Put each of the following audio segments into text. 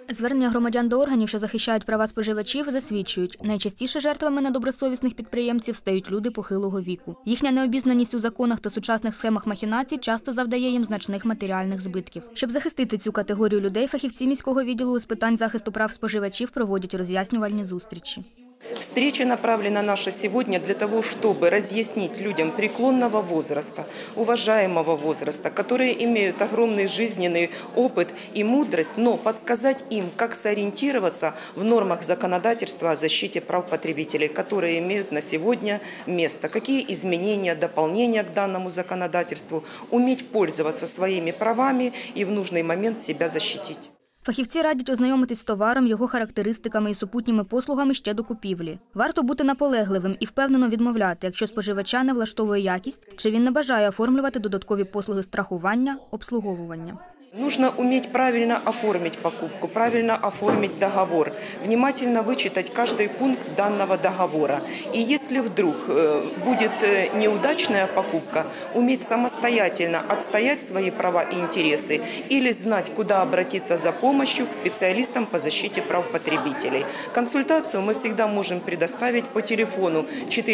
Звернення громадян до органів, що захищають права споживачів, засвідчують, найчастіше жертвами недобросовісних підприємців стають люди похилого віку. Їхня необізнаність у законах та сучасних схемах махінацій часто завдає їм значних матеріальних збитків. Щоб захистити цю категорію людей, фахівці міського відділу з питань захисту прав споживачів проводять роз'яснювальні зустрічі. Встреча направлена наша сегодня для того, чтобы разъяснить людям преклонного возраста, уважаемого возраста, которые имеют огромный жизненный опыт и мудрость, но подсказать им, как сориентироваться в нормах законодательства о защите прав потребителей, которые имеют на сегодня место, какие изменения, дополнения к данному законодательству, уметь пользоваться своими правами и в нужный момент себя защитить. Фахівці радять ознайомитись з товаром, його характеристиками і супутніми послугами ще до купівлі. Варто бути наполегливим і впевнено відмовляти, якщо споживача не влаштовує якість, чи він не бажає оформлювати додаткові послуги страхування, обслуговування. Нужно уметь правильно оформить покупку, правильно оформить договор, внимательно вычитать каждый пункт данного договора. И если вдруг будет неудачная покупка, уметь самостоятельно отстоять свои права и интересы или знать, куда обратиться за помощью к специалистам по защите прав потребителей. Консультацию мы всегда можем предоставить по телефону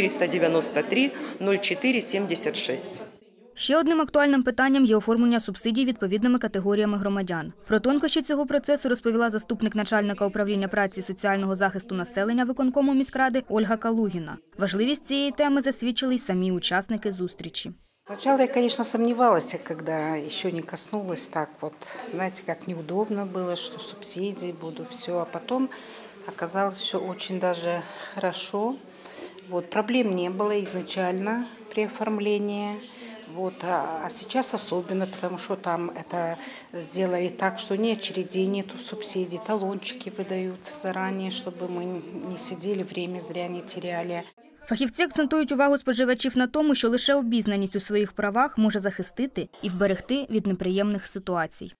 493 04 76. Ще одним актуальним питанням є оформлення субсидій відповідними категоріями громадян. Про тонкощі цього процесу розповіла заступник начальника управління праці і соціального захисту населення виконкому міськради Ольга Калугіна. Важливість цієї теми засвідчили й самі учасники зустрічі. Сначала я, конечно, сомневалась, когда еще не коснулась так вот, знаете, как неудобно было, что субсидии будут, все, а потом оказалось, что очень даже хорошо. Вот, проблем не было изначально при оформлении. Вот, а сейчас особенно, потому что там это сделали так, что ни очередей, нету субсидий, талончики выдаются заранее, чтобы мы не сидели, время зря не теряли. Фахівці акцентують увагу споживачів на тому, що лише обізнаність у своїх правах може захистити і вберегти від неприємних ситуацій.